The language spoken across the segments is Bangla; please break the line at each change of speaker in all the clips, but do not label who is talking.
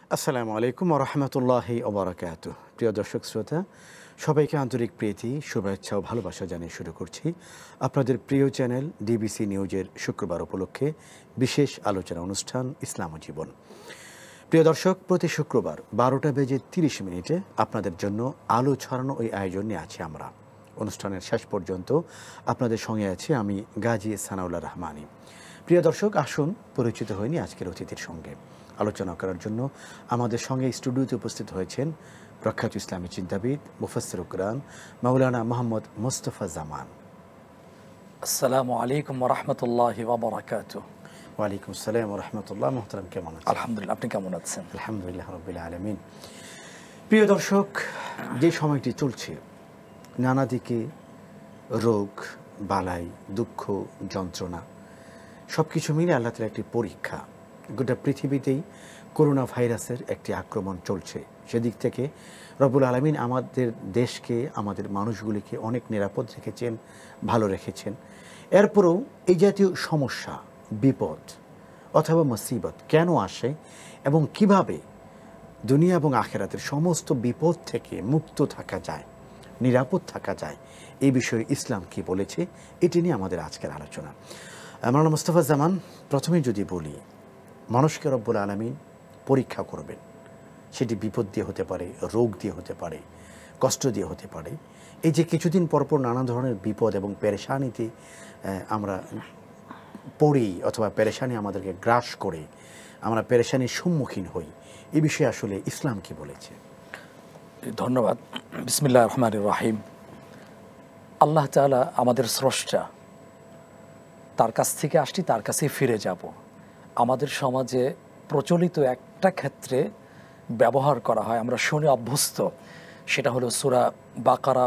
আসসালামু আলাইকুম ওয়া রাহমাতুল্লাহি ওয়া বারাকাতুহু। প্রিয় দর্শক শ্রোতা, সবাইকে আন্তরিক প্রীতি, শুভেচ্ছা ও ভালোবাসা জানিয়ে শুরু করছি আপনাদের প্রিয় চ্যানেল ডিবিসি নিউজের শুক্রবার উপলক্ষে বিশেষ আলোচনা অনুষ্ঠান ইসলাম ও জীবন। প্রিয় দর্শক, প্রতি শুক্রবার 12টা বেজে 30 মিনিটে আপনাদের জন্য আলো ছড়ানো ওই আয়োজন নিয়ে আছি আমরা। অনুষ্ঠানের শেষ পর্যন্ত আপনাদের সঙ্গে আছি আমি গাজী সানাউল্লাহ রহমানী। প্রিয় দর্শক, আসুন পরিচিত হয়নি আজকের অতিথির সঙ্গে। আলোচনা করার জন্য আমাদের সঙ্গে স্টুডিওতে উপস্থিত হয়েছেন প্রখ্যাত ইসলামী চিন্তাবিদ মুফাসসিরুল কুরআন মাওলানা মোহাম্মদ মোস্তফা জামান।
আসসালামু আলাইকুম ওয়া রাহমাতুল্লাহি ওয়া বারাকাতুহু।
ওয়া আলাইকুম আসসালাম ওয়া রাহমাতুল্লাহ। মুহতারাম, কেমন আছেন?
আলহামদুলিল্লাহ, আপনি কেমন আছেন?
আলহামদুলিল্লাহ রাব্বিল আলামিন। প্রিয় দর্শক, যে সময়টি চলছে, নানা দিকে রোগ, বালাই, দুঃখ, যন্ত্রণা সব কিছু মিলে আল্লাহ তাআলার একটি পরীক্ষা। গোটা পৃথিবীতেই করোনা ভাইরাসের একটি আক্রমণ চলছে। সেদিক থেকে রব্বুল আলামিন আমাদের দেশকে, আমাদের মানুষগুলিকে অনেক নিরাপদ রেখেছেন, ভালো রেখেছেন। এরপরেও এই জাতীয় সমস্যা, বিপদ অথবা মুসিবত কেন আসে এবং কিভাবে দুনিয়া এবং আখিরাতের সমস্ত বিপদ থেকে মুক্ত থাকা যায়, নিরাপদ থাকা যায়, এই বিষয়ে ইসলাম কি বলেছে, এটি নিয়ে আমাদের আজকের আলোচনা। মাওলানা মোস্তফা জামান, প্রথমে যদি বলি, মানুষকে রব্বুল আলামিন পরীক্ষা করবেন, সেটি বিপদ দিয়ে হতে পারে, রোগ দিয়ে হতে পারে, কষ্ট দিয়ে হতে পারে। এই যে কিছুদিন পরপর নানা ধরনের বিপদ এবং পেরেশানিতে আমরা পড়ি অথবা পেরেশানি আমাদেরকে গ্রাস করে আমরা পেরেশানির সম্মুখীন হই, এই বিষয়ে আসলে ইসলাম কি বলেছে?
ধন্যবাদ। বিসমিল্লাহির রহমানির রহিম। আল্লাহ তাআলা আমাদের স্রষ্টা, তার কাছ থেকে আসছি, তার কাছেই ফিরে যাব। আমাদের সমাজে প্রচলিত একটা ক্ষেত্রে ব্যবহার করা হয়, আমরা শুনে অভ্যস্ত, সেটা হলো সূরা বাকারা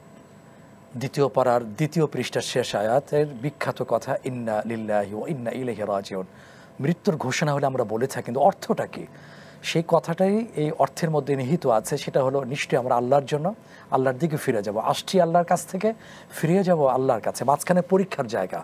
2য় পারার 2য় পৃষ্ঠার শেষ আয়াতের বিখ্যাত কথা, ইন্না লিল্লাহি ওয়া ইন্না ইলাইহি রাজিউন। মৃত্যুর ঘোষণা হলে আমরা বলে থাকি, কিন্তু অর্থটা কি? সেই কথাটাই এই অর্থের মধ্যে নিহিত আছে। সেটা হলো নিশ্চয়ই আমরা আল্লাহর জন্য, আল্লাহর দিকে ফিরে যাব। আসছি আল্লাহর কাছ থেকে, ফিরে যাব আল্লাহর কাছে। মাঝখানে পরীক্ষার জায়গা,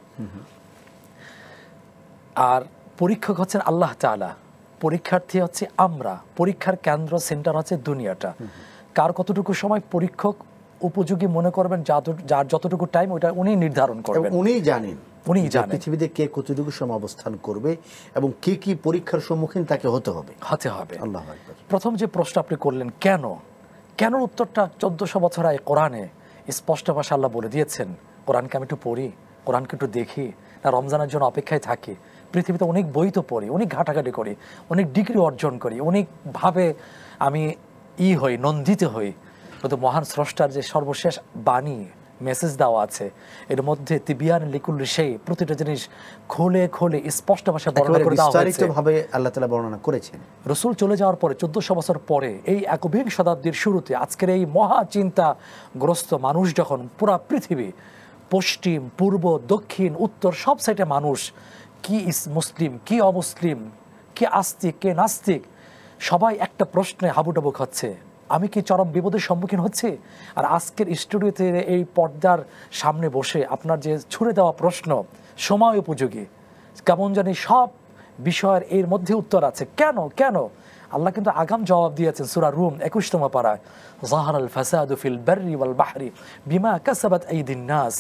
আর পরীক্ষক হচ্ছেন আল্লাহ তাআলা, পরীক্ষার্থী হচ্ছে আমরা। পরীক্ষার কেন্দ্র, সেন্টার হচ্ছে দুনিয়াটা। কার কতটুকু সময় পরীক্ষক উপযোগী মনে করবেন, যার যতটুকু টাইম, ওইটা উনি নির্ধারণ করবেন।
উনিই জানেন পৃথিবীতে কে কতটুকু সময় অবস্থান করবে এবং কি কি পরীক্ষার সম্মুখীন তাকে হতে হবে। আল্লাহু আকবার।
প্রথম যে প্রশ্ন আপনি করলেন, কেন, কেন উত্তরটা 1400 বছর আগে কোরআনে স্পষ্ট ভাষা আল্লাহ বলে দিয়েছেন। কোরআনকে আমি একটু পড়ি, কোরআনকে একটু দেখি, না রমজানের জন্য অপেক্ষায় থাকি? পৃথিবীতে অনেক বই তো পড়ি, অনেক ঘাটাঘাটি করি, অনেক ডিগ্রি অর্জন করি, অনেকভাবে আমি হই, নন্দিত হই, কিন্তু মহান স্রষ্টার যে সর্বশেষ বাণী, মেসেজ দেওয়া আছে, এর মধ্যে তিবিয়ান লিকুল্লি সেই, প্রতিটা জিনিস খুলে খুলে স্পষ্ট ভাষায় বর্ণনা করে দেওয়া হয়েছে।
বিস্তারিতভাবে আল্লাহ তাআলা বর্ণনা করেছেন।
রাসূল চলে যাওয়ার পরে 1400 বছর পরে, এই 21 শতাব্দীর শুরুতে, আজকের এই মহা চিন্তাগ্রস্ত মানুষ যখন পুরা পৃথিবী, পশ্চিম, পূর্ব, দক্ষিণ, উত্তর, সব সাইডে মানুষ, কি মুসলিম, কি অমুসলিম, কি আস্তিক, কে নাস্তিক, সবাই একটা প্রশ্নে হাবুডাবু খাচ্ছে, আমি কি চরম বিপদের সম্মুখীন হচ্ছি? আর আজকের স্টুডিওতে এই পর্দার সামনে বসে আপনার যে ছুড়ে দেওয়া প্রশ্ন, সময় উপযোগী, কেমন জানি সব বিষয়ের এর মধ্যে উত্তর আছে। কেন কেন আল্লাহ কিন্তু আগাম জবাব দিয়েছেন সূরা রুম 21তম পারায়, যাহারাল ফাসাদু ফিল বাররি ওয়াল বাহরি বিমা কাসাবাত আইদিন নাস।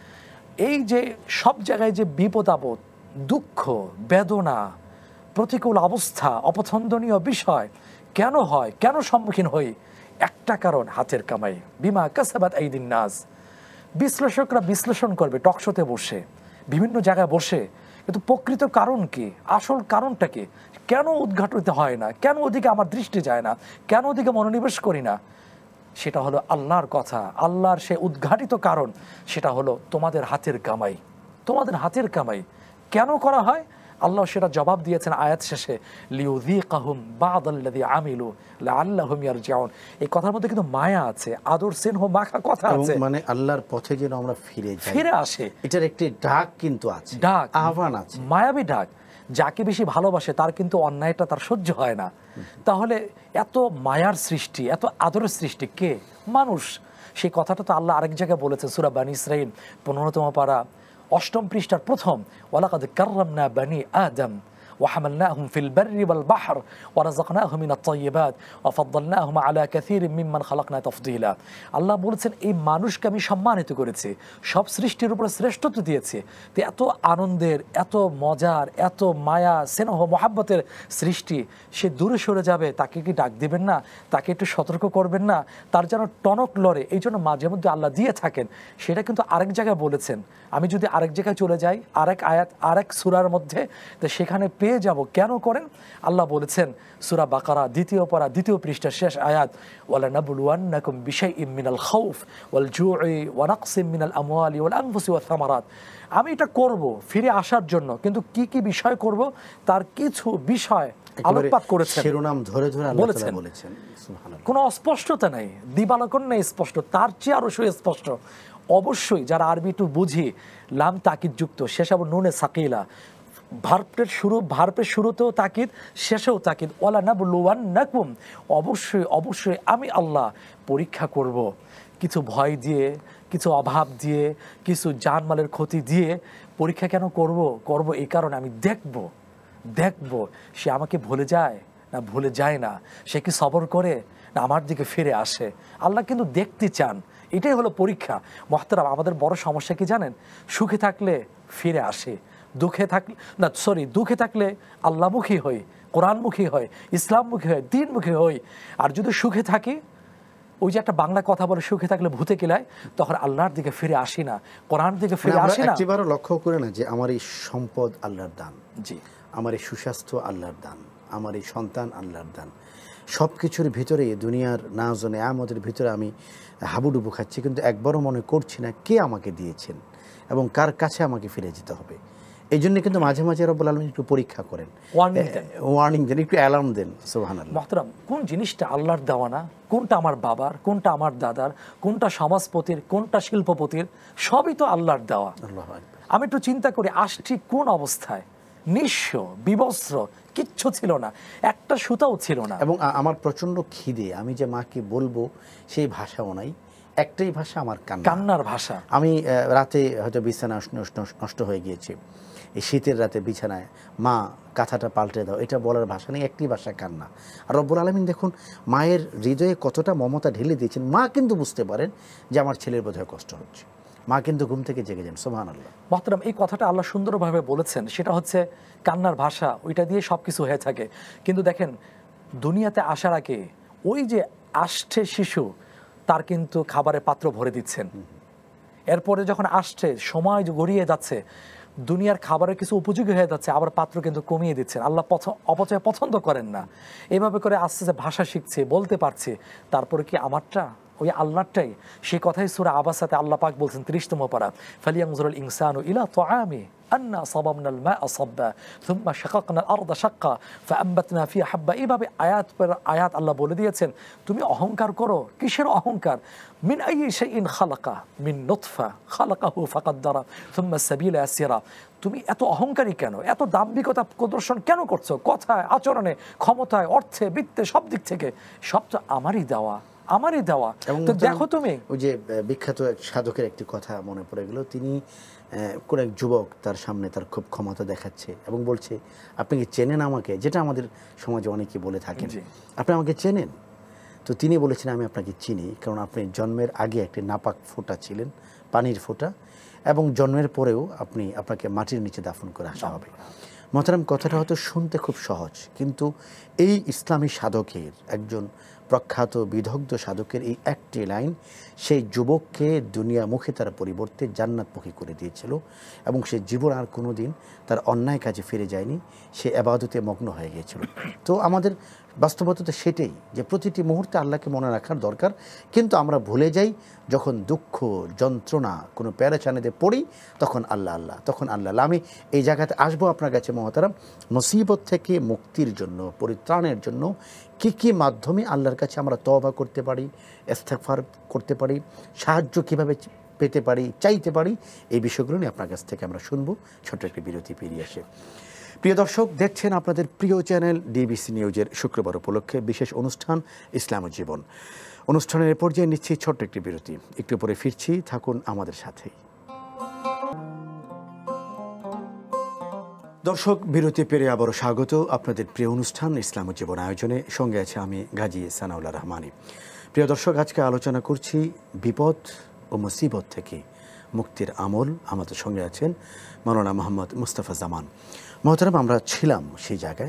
এই যে সব জায়গায় যে বিপদ আপদ, দুঃখ, বেদনা, প্রতিকূল অবস্থা, অপছন্দনীয় বিষয় কেন হয়, কেন সম্মুখীন হই? একটা কারণ, হাতের কামাই, বিমা কাসাবাত আইদিন নাস। বিশ্লেষকরা বিশ্লেষণ করবে টকশোতে বসে, বিভিন্ন জায়গায় বসে, কিন্তু প্রকৃত কারণ কি, আসল কারণটা কি, কেন উদ্ঘাটিত হয় না, কেন ওদিকে আমার দৃষ্টি যায় না, কেন ওদিকে মনোনিবেশ করি না? সেটা হলো আল্লাহর কথা, আল্লাহর সে উদ্ঘাটিত কারণ, সেটা হলো তোমাদের হাতের কামাই। তোমাদের হাতের কামাই কেন করা হয়? আল্লাহ সেটা জবাব দিয়েছেন আয়াত শেষে, লিউযীকাহুম বা'দাল্লাযী আমিলু লাআল্লাহুম ইয়ারজিউন। এই কথার মধ্যে কিন্তু মায়া আছে, আদর স্নেহ মাখা কথা আছে,
মানে আল্লাহর পথে যেন আমরা ফিরে আসে, এটার একটি ডাক কিন্তু আছে,
ডাক,
আহ্বান আছে,
মায়াবী ডাক। যাকে বেশি ভালোবাসে তার কিন্তু অন্যায়টা তার সহ্য হয় না। তাহলে এত মায়ার সৃষ্টি, এত আদরের সৃষ্টি কে? মানুষ। সেই কথাটা তো আল্লাহ আরেক জায়গায় বলেছেন সূরা বানী ইসরাঈল 15তম পারা 8ম পৃষ্ঠার প্রথম, ওয়ালাকাদ কাররামনা বানি আদম وحملناهم في البر والبحر ورزقناهم من الطيبات وفضلناهم على كثير ممن خلقنا تفضيلا আল্লাহ বলেছেন এই মানুষকে আমি সম্মানিত করেছি সব সৃষ্টির উপর শ্রেষ্ঠত্ব দিয়েছি তো এত আনন্দের এত মজার এত মায়া স্নেহ মহাব্বতের সৃষ্টি সে দূরে সরে যাবে তাকে কি ডাক দিবেন না তাকে একটু সতর্ক করবেন না তার যেন টনক লড়ে এই জন্য মাঝে মধ্যে আল্লাহ দিয়ে থাকেন সেটা কিন্তু আরেক জায়গায় বলেছেন আমি যদি আরেক জায়গায় চলে যাই আরেক আয়াত আরেক সূরার মধ্যে তো সেখানে পেয়ে যাব কেন করেন আল্লাহ বলেছেন সূরা বাকারা দ্বিতীয় পারা দ্বিতীয় পৃষ্ঠার শেষ আয়াত ওয়ালা নাবলুয়ান্নাকুম বিশাইইম মিনাল খাউফ ওয়াল জুই ওয়া নাকসিম মিনাল আমওয়ালি ওয়াল আনফুসি ওয়াথ থামারাত আমি এটা করব ফিরে আসার জন্য কিন্তু কি কি বিষয় করব তার কিছু বিষয় আলোকপাত করেছেন
শিরোনাম ধরে ধরে আল্লাহ তাআলা বলেছেন সুবহানাল্লাহ কোনো
অস্পষ্টতা নাই দিবালকন নেই স্পষ্ট তার চেয়ে আরো সুস্পষ্ট অবশ্যই যারা আরবি একটু বুঝি লাম তাকিদ যুক্ত শেষ আবার নুনে সাকিলা ভার্বের শুরুতেও তাকিদ শেষেও তাকিদ ওয়ালা নাবলুয়ান্নাকুম অবশ্যই অবশ্যই আমি আল্লাহ পরীক্ষা করব কিছু ভয় দিয়ে কিছু অভাব দিয়ে কিছু জানমালের ক্ষতি দিয়ে পরীক্ষা কেন করব এই কারণে আমি দেখব সে আমাকে ভুলে যায় না ভুলে যায় না সে কি সবর করে না আমার দিকে ফিরে আসে আল্লাহ কিন্তু দেখতে চান এটাই হলো পরীক্ষা মুহতারাম আমাদের বড় সমস্যা কি জানেন সুখে থাকলে ফিরে আসে দুঃখে থাকলে আল্লাহমুখী হই কোরআনমুখী হয় ইসলামমুখী হয় দ্বীনমুখী হই আর যদি সুখে থাকি ওই যে একটা বাংলা কথা বলে সুখে থাকলে ভূতে কিলায় তখন আল্লাহর দিকে ফিরে আসি না কোরআনের দিকে ফিরে আসি না
একবারও লক্ষ্য করে না যে আমার এই সম্পদ আল্লাহর দান
জি
আমার এই সুস্বাস্থ্য আল্লাহর দান আমার এই সন্তান আল্লাহর দান সব কিছুর ভিতরে দুনিয়ার নাজ ও নেয়ামতের ভিতরে আমি হাবুডুবু খাচ্ছি কিন্তু একবারও মনে করছি না কে আমাকে দিয়েছেন এবং কার কাছে আমাকে ফিরে যেতে হবে এই জন্য কিন্তু মাঝে মাঝে রব্বুল আলামিন একটু পরীক্ষা করেন ওয়ার্নিং দেন একটু অ্যালার্ম দেন সুবহানাল্লাহ
মুহতারাম কোন জিনিসটা আল্লাহর দেওয়া না কোনটা আমার বাবার কোনটা আমার দাদার কোনটা সমাজপতির কোনটা শিল্পপতির সবই তো আল্লাহর দেওয়া
আল্লাহু আকবার
আমি একটু চিন্তা করি আসছি কোন অবস্থায় নিঃস্ব বিবস্ত্র কিচ্ছু ছিল না একটা সুতাও ছিল না
এবং আমার প্রচন্ড খিদে আমি যে মাকে বলবো সেই ভাষাও নাই একটাই ভাষা আমার
কান্নার ভাষা
আমি রাতে হয়তো বিছানা নষ্ট হয়ে গিয়েছে এই শীতের রাতে বিছানায় মা কাঁথাটা পাল্টে দাও এটা বলার ভাষা নেই একটি ভাষা কান্না আর রব্বুল আলামিন দেখুন মায়ের হৃদয়ে কতটা মমতা ঢেলে দিয়েছেন মা কিন্তু বুঝতে পারেন যে আমার ছেলের বোধহয় কষ্ট হচ্ছে মা কিন্তু ঘুম থেকে জেগে যান সুবহানাল্লাহ
মুহতারাম এই কথাটা আল্লাহ সুন্দরভাবে বলেছেন সেটা হচ্ছে কান্নার ভাষা ওইটা দিয়ে সবকিছু হয়ে থাকে কিন্তু দেখেন দুনিয়াতে আসার আগে ওই যে আসছে শিশু তার কিন্তু খাবারের পাত্র ভরে দিচ্ছেন এরপরে যখন আসছে সময় গড়িয়ে যাচ্ছে দুনিয়ার খাবারের কিছু উপযোগী হয়ে যাচ্ছে আবার পাত্র কিন্তু কমিয়ে দিচ্ছেন আল্লাহ অপচয় পছন্দ করেন না এভাবে করে আস্তে আস্তে ভাষা শিখছে বলতে পারছে তারপরে কি আমারটা ওই আল্লাহটাই সেই কথাই সূরা আবাসাতে আল্লাহ পাক বলছেন ৩০তম পারা ফালিয়ানজুরুল ইনসানু ইলা তাআমি আন্না সাবাবনাল মা'a সাব্বা থুম্মা শাকাকনাল আরদা শাক্কা ফাআমবাতনা ফিহা হাব্বা এইভাবে আয়াত পর আয়াত আল্লাহ বলে দিয়েছেন তুমি অহংকার করো কিসের অহংকার মিন আইয়ি শাইইন খালাকা মিন নুতফা খালাকাহু ফাকাদ্দারা থুম্মা সাবিলা ইয়াসিরা তুমি এত অহংকারী কেন এত দাম্ভিকতা প্রদর্শন কেন করছো কথায় আচরণে ক্ষমতায় অর্থে বিত্তে সব দিক থেকে সব তো আমারই দেওয়া তো দেখো তুমি
ওই যে বিখ্যাত এক সাধকের একটি কথা মনে পড়ে গেল তিনি কোন এক যুবক তার সামনে তার খুব ক্ষমতা দেখাচ্ছে এবং বলছে আপনি কি চেনেন আমাকে যেটা আমাদের সমাজে অনেকে বলে থাকেন আপনি আমাকে চেনেন তো তিনি বলেছেন আমি আপনাকে চিনি কারণ আপনি জন্মের আগে একটি নাপাক ফোঁটা ছিলেন পানির ফোঁটা এবং জন্মের পরেও আপনাকে মাটির নিচে দাফন করে আসা হবে মোহতারাম কথাটা হয়তো শুনতে খুব সহজ কিন্তু এই ইসলামী সাধকের একজন প্রখ্যাত বিদগ্ধ সাধকের এই একটি লাইন সেই যুবককে দুনিয়ামুখী তার পরিবর্তে জান্নাতমুখী করে দিয়েছিল এবং সে জীবন আর কোনো দিন তার অন্যায় কাজে ফিরে যায়নি সে ইবাদতে মগ্ন হয়ে গিয়েছিল তো আমাদের বাস্তবতা সেটাই যে প্রতিটি মুহূর্তে আল্লাহকে মনে রাখার দরকার কিন্তু আমরা ভুলে যাই যখন দুঃখ যন্ত্রণা কোনো প্যারাচানেতে পড়ি তখন আল্লাহ তখন আল্লাহ আমি এই জায়গাতে আসবো আপনার কাছে মহতারাম মুসিবত থেকে মুক্তির জন্য পরিত্রাণের জন্য কী মাধ্যমে আল্লাহর কাছে আমরা তওবা করতে পারি ইস্তিগফার করতে পারি সাহায্য কীভাবে পেতে পারি চাইতে পারি এই বিষয়গুলো নিয়ে আপনার কাছ থেকে আমরা শুনবো ছোট্ট একটি বিরতি পেরিয়ে আসে প্রিয় দর্শক দেখছেন আপনাদের প্রিয় চ্যানেল ডিবিসি নিউজের শুক্রবার উপলক্ষে বিশেষ অনুষ্ঠান ইসলাম ও জীবন অনুষ্ঠানের পর্যায়ে নিচ্ছি ছোট্ট একটি বিরতি একটু পরে ফিরছি থাকুন আমাদের সাথেই দর্শক, বিরতি পেরে আবারও স্বাগত আপনাদের প্রিয় অনুষ্ঠান ইসলাম ও জীবন আয়োজনে। সঙ্গে আছে আমি গাজী সানাউল্লাহ রহমানী। প্রিয় দর্শক, আজকে আলোচনা করছি বিপদ ও মুসিবত থেকে মুক্তির আমল। আমাদের সঙ্গে আছেন মাওলানা মোহাম্মদ মুস্তাফা জামান। মহতারাম, আমরা ছিলাম সেই জায়গায়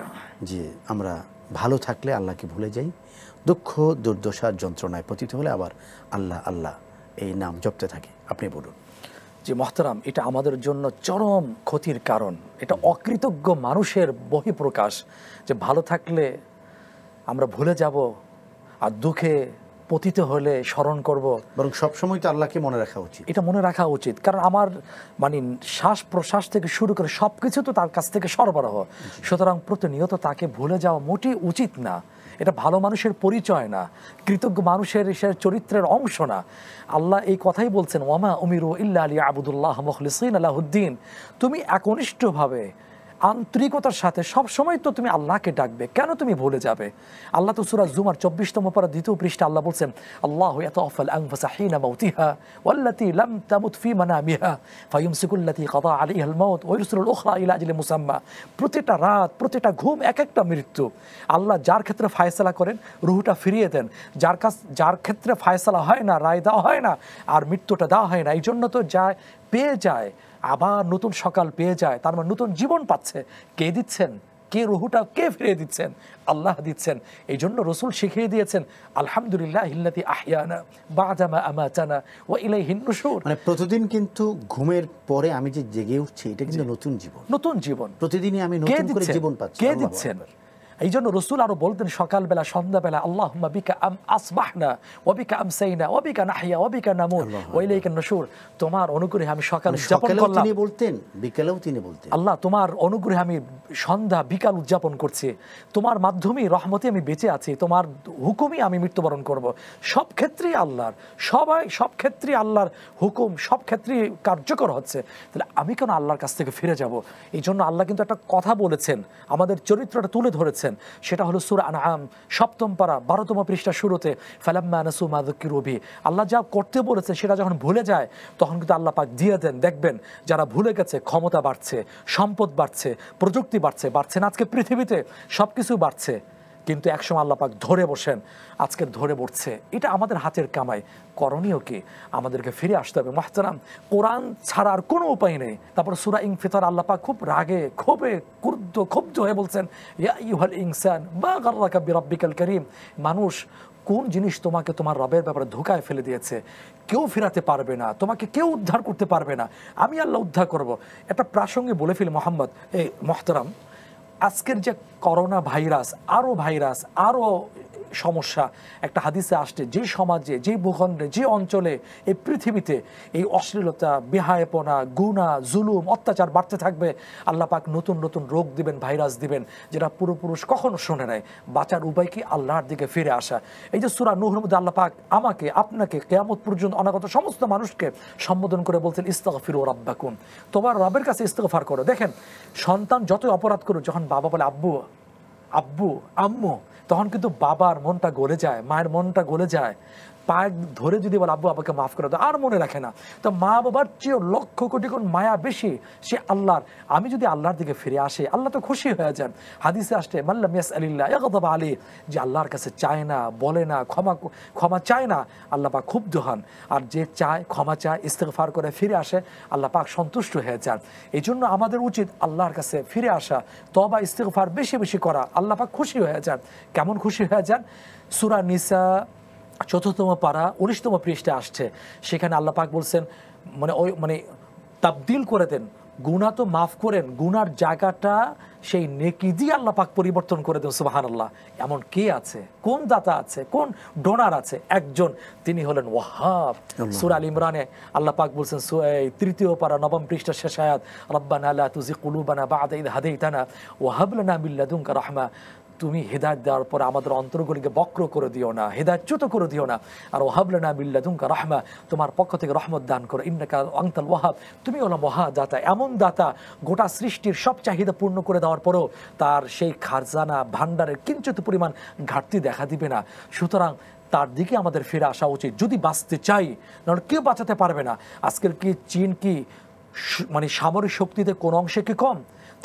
যে আমরা ভালো থাকলে আল্লাহকে ভুলে যাই, দুঃখ দুর্দশার যন্ত্রণায় পতিত হলে আবার আল্লাহ আল্লাহ এই নাম জপতে থাকি। আপনি বলুন।
যে মহতারাম, এটা আমাদের জন্য চরম ক্ষতির কারণ। এটা অকৃতজ্ঞ মানুষের বহিঃপ্রকাশ যে ভালো থাকলে আমরা ভুলে যাব আর দুঃখে পতিত হলে স্মরণ করব।
বরং সবসময় তো আল্লাহকে মনে রাখা উচিত।
এটা মনে রাখা উচিত, কারণ আমার মানে শ্বাস প্রশ্বাস থেকে শুরু করে সব কিছু তো তার কাছ থেকে সরবরাহ। সুতরাং প্রতিনিয়ত তাকে ভুলে যাওয়া মোটেই উচিত না। এটা ভালো মানুষের পরিচয় না, কৃতজ্ঞ মানুষের চরিত্রের অংশ না। আল্লাহ এই কথাই বলছেন, ওয়ামা উমিরু ইল্লা লিয়াবুদুল্লাহ মুখলিসিনা লাহুদ্দিন। তুমি একনিষ্ঠভাবে আন্তরিকতার সাথে সবসময় তো তুমি আল্লাহকে ডাকবে, কেন তুমি ভুলে যাবে? আল্লাহ তো সূরা জুমার 24তম পারা 2য় পৃষ্ঠা আল্লাহ বলছেন, আল্লাহু ইয়াতাওয়াফাল আনফুসা হিনা মাউতিহা ওয়াল্লাতী লাম তামুত ফি মানামিহা ফায়ুমসিকুল্লাতী কাদা আলাইহাল মাউত ওয়া ইরসিলুল উখরা ইলা আজালিন মুসাম্মা। প্রতিটা রাত, প্রতিটা ঘুম এক একটা মৃত্যু। আল্লাহ যার ক্ষেত্রে ফায়সালা করেন, রুহটা ফিরিয়ে দেন। যার ক্ষেত্রে ফায়সালা হয় না, রায় দেওয়া হয় না, আর মৃত্যুটা দেওয়া হয় না, এই জন্য তো যায় পেয়ে যায়, আবার নতুন সকাল পেয়ে যায়, তার মানে নতুন জীবন পাচ্ছে। কে দিচ্ছেন? কে রুহুটা কে ফিরিয়ে দিচ্ছেন? আল্লাহ দিচ্ছেন। এই জন্য রসুল শিখিয়ে দিয়েছেন, আলহামদুলিল্লাহিল্লাযী আহইয়ানা বা'দা মা আমাতানা ওয়া ইলাইহিন নুশুর।
মানে প্রতিদিন কিন্তু ঘুমের পরে আমি যে জেগে উঠছি, এটা কিন্তু নতুন জীবন।
নতুন জীবন
প্রতিদিনই আমি নতুন করে জীবন পাচ্ছি।
কে দিচ্ছেন? এই জন্য রসুল আরো বলতেন সকালবেলা সন্ধ্যাবেলা, আল্লাহুম্মা বিকা আসবাহনা ওয়া বিকা আমসাইনা ওয়া বিকা নাহইয়া ওয়া বিকা নামুত ওয়া ইলাইকা নুশুর। তোমার অনুগ্রহে আমি সকালে উদযাপন করলাম।
তিনি বলতেন, বিকেলেও তিনি বলতেন,
আল্লাহ তোমার অনুগ্রহে আমি সন্ধ্যা বিকাল উদযাপন করছি, তোমার মাধ্যমেই রহমতে আমি বেঁচে আছি, তোমার হুকুমই আমি মৃত্যুবরণ করব। সব ক্ষেত্রেই আল্লাহর, সব ক্ষেত্রেই আল্লাহর হুকুম, সব ক্ষেত্রেই কার্যকর হচ্ছে। তাহলে আমি কেন আল্লাহর কাছ থেকে ফিরে যাব? এই জন্য আল্লাহ কিন্তু একটা কথা বলেছেন, আমাদের চরিত্রটা তুলে ধরেছেন। সেটা হলো সূরা আনআম 7ম পারা 12তম পৃষ্ঠা শুরুতে, ফালাম্মা নাসু মা যুকিরু বিহি। আল্লাহ যা করতে বলেছে সেটা যখন ভুলে যায়, তখন কিন্তু আল্লাহ পাক দিয়ে দেন। দেখবেন যারা ভুলে গেছে, ক্ষমতা বাড়ছে, সম্পদ বাড়ছে, প্রযুক্তি বাড়ছে না, আজকে পৃথিবীতে সবকিছু বাড়ছে, কিন্তু একসময় আল্লাহ পাক ধরে বসেন, আজকে ধরে বসছে। এটা আমাদের হাতের কামাই। করণীয় কি? আমাদেরকে ফিরে আসতে হবে। মুহতারাম, কোরআন ছাড়া আর কোনো উপায় নেই। তারপর সূরা ইনফিতার আল্লাহ পাক খুব রাগে ক্ষোভে ক্ষুব্ধ হয়ে বলছেন, ইয়া আইয়ুহাল ইনসান মা গাররাকা বিরাব্বিকাল কারীম। মানুষ, কোন জিনিস তোমাকে তোমার রবের ব্যাপারে ধোঁকায় ফেলে দিয়েছে? কেউ ফেরাতে পারবে না, তোমাকে কেউ উদ্ধার করতে পারবে না, আমি আল্লাহ উদ্ধার করব। একটা প্রাসঙ্গে বলে ফেলি মোহাম্মদ, এই মুহতারাম, আজকের যে করোনা ভাইরাস, আরও সমস্যা। একটা হাদিসে আসছে, যে সমাজে, যে ভূখণ্ডে, যে অঞ্চলে, এই পৃথিবীতে এই অশ্লীলতা, বেহায়াপনা, গুনাহ, জুলুম, অত্যাচার বাড়তে থাকবে, আল্লাহ পাক নতুন নতুন রোগ দিবেন, ভাইরাস দিবেন, যেটা পুরুষ কখনো শোনে নাই। বাঁচার উপায় কি? আল্লাহর দিকে ফিরে আসা। এই যে সূরা নূহের মধ্যে আল্লাহ পাক আমাকে, আপনাকে, কিয়ামত পর্যন্ত অনাগত সমস্ত মানুষকে সম্বোধন করে বলছেন, ইস্তাগফিরু রাব্বাকুম, তোমার রবের কাছে ইস্তিগফার করো। দেখেন, সন্তান যতই অপরাধ করুক, যখন বাবা বলে আব্বু আব্বু আম্মু, তখন কিন্তু বাবার মনটা গলে যায়, মায়ের মনটা গলে যায়। পায়ে ধরে যদি বলে আব্বু আমাকে মাফ করে দাও, আর মনে রাখে না। তো মা বাবার চেয়েও লক্ষ কোটি গুণ মায়া বেশি সে আল্লাহর। আমি যদি আল্লাহর দিকে ফিরে আসি, আল্লাহ তো খুশি হয়ে যান। হাদিসে আসছে, মাল্লাম ইয়াসআলিল্লাহ ইয়াগদাব আলাইহি, যে আল্লাহর কাছে চায় না, বলে না, ক্ষমা চায় না, আল্লাহ পাক ক্ষুব্ধ হন। আর যে চায়, ক্ষমা চায়, ইস্তিগফার করে ফিরে আসে, আল্লাহ পাক সন্তুষ্ট হয়ে যান। এই জন্য আমাদের উচিত আল্লাহর কাছে ফিরে আসা, তওবা ইস্তিগফার বেশি বেশি করা। আল্লাহ পাক খুশি হয়ে যান। কেমন খুশি হয়ে যান? সূরা নিসা 4ম পারা 19তম পৃষ্ঠা আসছে। সেখানে আল্লাহ পাক বলছেন, মানে তাবদিল করে দেন, গুনাহ তো মাফ করেন, গুনার জায়গাটা সেই নেকি দিয়ে আল্লাহ পাক পরিবর্তন করে দেন। সুবহানাল্লাহ। এমন কে আছে? কোন দাতা আছে? কোন ডোনার আছে? একজন, তিনি হলেন ওয়াহাব। সূরা আল ইমরানে আল্লাহ পাক বলছেন, 3য় পারা 9ম পৃষ্ঠা শেষ আয়াত, রব্বানা লা তুযিগ কুলুবানা বা'দা ইয হাদাইতানা ওয়া হাব লানা মিন লাদুনকা রাহমা। তুমি হেদায়েত দেওয়ার পরে আমাদের অন্তরগুলিকে বক্র করে দিও না, হেদায়েতচ্যুত করে দিও না। আর ওয়াহাব লানা মিন লাদুনকা রাহমা, তোমার পক্ষ থেকে রহমত দান করো, ইন্নাকা আনতাল ওয়াহাব, তুমি হলো মহাদাতা। এমন দাতা, গোটা সৃষ্টির সব চাহিদা পূর্ণ করে দেওয়ার পরেও তার সেই খাজানা ভান্ডারের কিঞ্চিত পরিমাণ ঘাটতি দেখা দিবে না। সুতরাং তার দিকে আমাদের ফিরে আসা উচিত যদি বাঁচতে চাই, নাহলে কেউ বাঁচাতে পারবে না। আজকের কি চীন কি মানে সামরিক শক্তিতে কোন অংশে কি কম?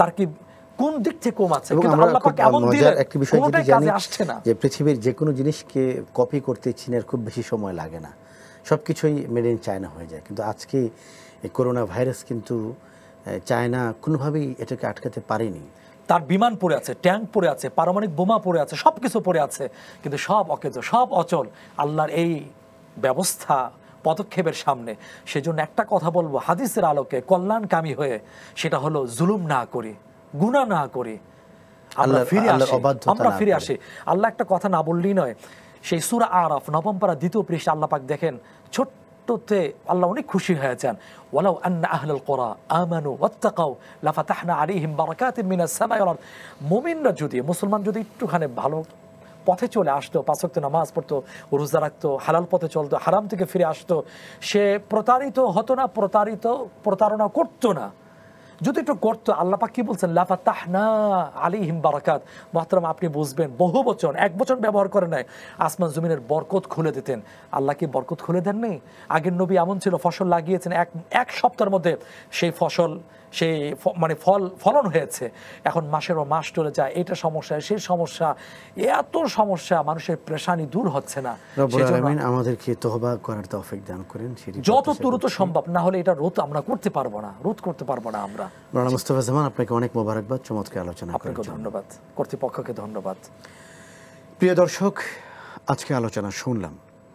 তার কি কোন দিক থেকে কম আছে?
এবং
কিন্তু
আমরা
আল্লাহ
খুব
পাক এমন দিলেন
মজার একটি বিষয় যেটি
কোনটাই
জানি
কাজে আসছে না।
যে পৃথিবীর যে কোনো জিনিসকে কপি করতে চীনের খুব বেশি সময় লাগে না, সব কিছুই মেড ইন চায়না হয়ে যায়। কিন্তু আজকে এই করোনা ভাইরাস কিন্তু চায়না কোনোভাবেই এটাকে আটকাতে পারেনি।
তার বিমান পড়ে আছে, ট্যাঙ্ক পড়ে আছে, পারমাণবিক বোমা পড়ে আছে, সব কিছু পড়ে আছে, কিন্তু সব অকেজ, সব অচল আল্লাহর এই ব্যবস্থা পদক্ষেপের সামনে। সেজন্য একটা কথা বলবো হাদিসের আলোকে কল্যাণকামী হয়ে, সেটা হলো জুলুম না করি, গুনাহ না করি, আমরা ফিরে আসি, আমরা ফিরে আসি। আল্লাহ একটা কথা না বললেই নয়, সেই সূরা আরাফ 9 পারা 2 পৃষ্ঠা আল্লাহ পাক দেখেন ছোট্টতে আল্লাহ অনেক খুশি হয়েছেন, ওয়ালাউ আন্না আহলাল কুরা আমানু ওয়াত্তাকাউ লাফাতাহনা আলাইহিম বারাকাতিন মিনাস সামাই ওয়াল আরদ। মুমিনরা যদি, মুসলমান যদি একটুখানি ভালো পথে চলে আসতো, 5 ওয়াক্ত নামাজ পড়তো, রোজা রাখতো, হালাল পথে চলতো, হারাম থেকে ফিরে আসতো, সে প্রতারিত হতো না, প্রতারণা করতো না। যদি একটু করতো, আল্লাহ পাক কি বলছেন, লাফাতাহনা আলাইহিম বারাকাত। মুহতারাম আপনি বুঝবেন, বহু বচন, এক বচন ব্যবহার করে নাই, আসমান জমিনের বরকত খুলে দিতেন। আল্লাহ কি বরকত খুলে দেননি? আগের নবী এমন ছিল, ফসল লাগিয়েছেন, এক সপ্তাহের মধ্যে সেই ফসল, সেই মানে ফলন হয়েছে। এখন মাসেরও মাস চলে যায়, এটা সমস্যা, সেই সমস্যা, এত সমস্যা, মানুষের পেরেশানি দূর হচ্ছে না।
রব্বুল আলামিন আমাদেরকে তওবা করার তৌফিক দান করেন,
যত দ্রুত সম্ভব, না হলে এটা রোধ আমরা করতে পারবো না, রোধ করতে পারবো না আমরা।
মাওলানা মুস্তাফা জামান, আপনাকে অনেক মোবারকবাদ চমৎকার আলোচনা করার জন্য।
আপনাকে ধন্যবাদ, কর্তৃপক্ষকে ধন্যবাদ।
প্রিয় দর্শক, আজকে আলোচনা শুনলাম,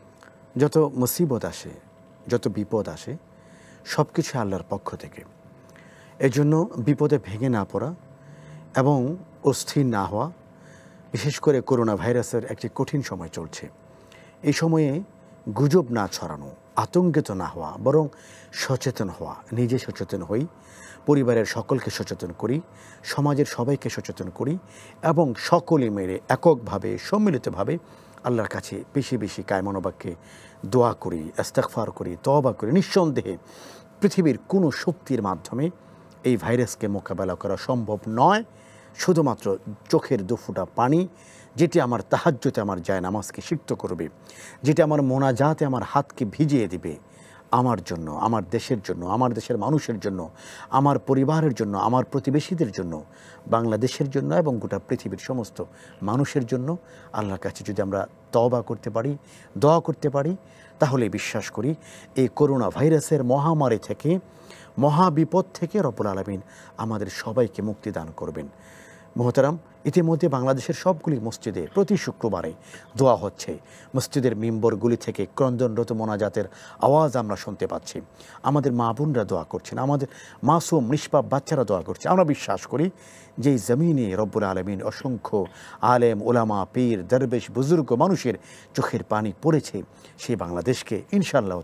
যত মুসিবত আসে, যত বিপদ আসে, সব কিছু আল্লাহর পক্ষ থেকে। এজন্য বিপদে ভেঙে না পড়া এবং অস্থির না হওয়া, বিশেষ করে করোনা ভাইরাসের একটি কঠিন সময় চলছে, এই সময়ে গুজব না ছড়ানো, আতঙ্কিত না হওয়া, বরং সচেতন হওয়া। নিজে সচেতন হই, পরিবারের সকলকে সচেতন করি, সমাজের সবাইকে সচেতন করি এবং সকলে মিলে এককভাবে সম্মিলিতভাবে আল্লাহর কাছে বেশি বেশি কায়মনোবাক্যে দোয়া করি, ইস্তিগফার করি, তওবা করি। নিঃসন্দেহে পৃথিবীর কোনো শক্তির মাধ্যমে এই ভাইরাসকে মোকাবেলা করা সম্ভব নয়। শুধুমাত্র চোখের দুফোঁটা পানি, যেটি আমার তাহাজ্জুদে আমার জায়নামাজকে সিক্ত করবে, যেটি আমার মোনাজাতে আমার হাতকে ভিজিয়ে দিবে, আমার জন্য, আমার দেশের জন্য, আমার দেশের মানুষের জন্য, আমার পরিবারের জন্য, আমার প্রতিবেশীদের জন্য, বাংলাদেশের জন্য এবং গোটা পৃথিবীর সমস্ত মানুষের জন্য আল্লাহর কাছে যদি আমরা তওবা করতে পারি, দোয়া করতে পারি, তাহলে বিশ্বাস করি এই করোনা ভাইরাসের মহামারী থেকে, মহাবিপদ থেকে রব্বুল আলামিন আমাদের সবাইকে মুক্তি দান করবেন। মোহতারাম, ইতিমধ্যে বাংলাদেশের সবগুলি মসজিদে প্রতি শুক্রবারে দোয়া হচ্ছে। মসজিদের মিম্বরগুলি থেকে ক্রন্দনরত মোনাজাতের আওয়াজ আমরা শুনতে পাচ্ছি। আমাদের মা বোনরা দোয়া করছেন, আমাদের মাসুম নিষ্পাপ বাচ্চারা দোয়া করছে। আমরা বিশ্বাস করি যে এই জমিনে রব্বুল আলামিন অসংখ্য আলেম, ওলামা, পীর, দরবেশ, বুজুর্গ মানুষের চোখের পানি পড়েছে, সেই বাংলাদেশকে ইনশাআল্লাহ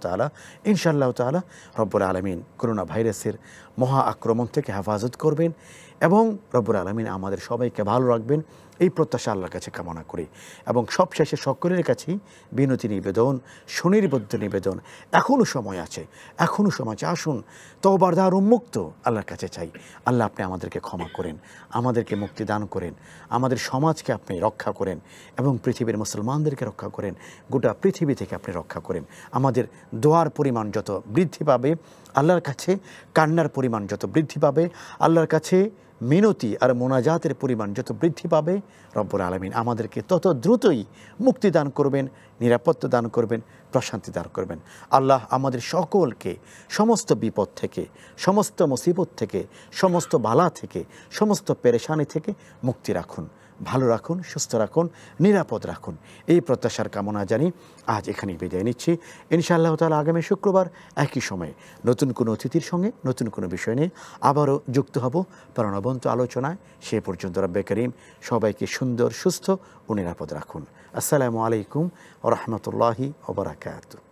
তাআলা রব্বুল আলামিন করোনা ভাইরাসের মহা আক্রমণ থেকে হেফাজত করবেন এবং রব্বুল আলামিন আমাদের সবাইকে ভালো রাখবেন, এই প্রত্যাশা আল্লাহর কাছে কামনা করি। এবং সবশেষে সকলের কাছেই বিনতি নিবেদন, সুনির্বদ্ধ নিবেদন, এখনও সময় আছে, আসুন তওবার দ্বার উন্মুক্ত, আল্লাহর কাছে চাই। আল্লাহ আপনি আমাদেরকে ক্ষমা করেন, আমাদেরকে মুক্তি দান করেন, আমাদের সমাজকে আপনি রক্ষা করেন এবং পৃথিবীর মুসলমানদেরকে রক্ষা করেন, গোটা পৃথিবী থেকে আপনি রক্ষা করেন। আমাদের দোয়ার পরিমাণ যত বৃদ্ধি পাবে, আল্লাহর কাছে কান্নার পরিমাণ যত বৃদ্ধি পাবে, আল্লাহর কাছে মিনতি আর মোনাজাতের পরিমাণ যত বৃদ্ধি পাবে, রব্বুল আলামিন আমাদেরকে তত দ্রুতই মুক্তি দান করবেন, নিরাপত্তা দান করবেন, প্রশান্তি দান করবেন। আল্লাহ আমাদের সকলকে সমস্ত বিপদ থেকে, সমস্ত মুসিবত থেকে, সমস্ত বালা থেকে, সমস্ত পেরেশানি থেকে মুক্তি রাখুন, ভালো রাখুন, সুস্থ রাখুন, নিরাপদ রাখুন। এই প্রত্যাশার কামনা জানি আজ এখানেই বিদায় নিচ্ছি। ইনশাআল্লাহ তাআলা আগামী শুক্রবার একই সময়ে নতুন কোনো অতিথির সঙ্গে নতুন কোনো বিষয় নিয়ে আবারও যুক্ত হব প্রাণবন্ত আলোচনায়। সে পর্যন্ত রব্বে করিম সবাইকে সুন্দর, সুস্থ ও নিরাপদ রাখুন। আসসালামু আলাইকুম ওয়া রাহমাতুল্লাহি ওয়া বারাকাতুহু।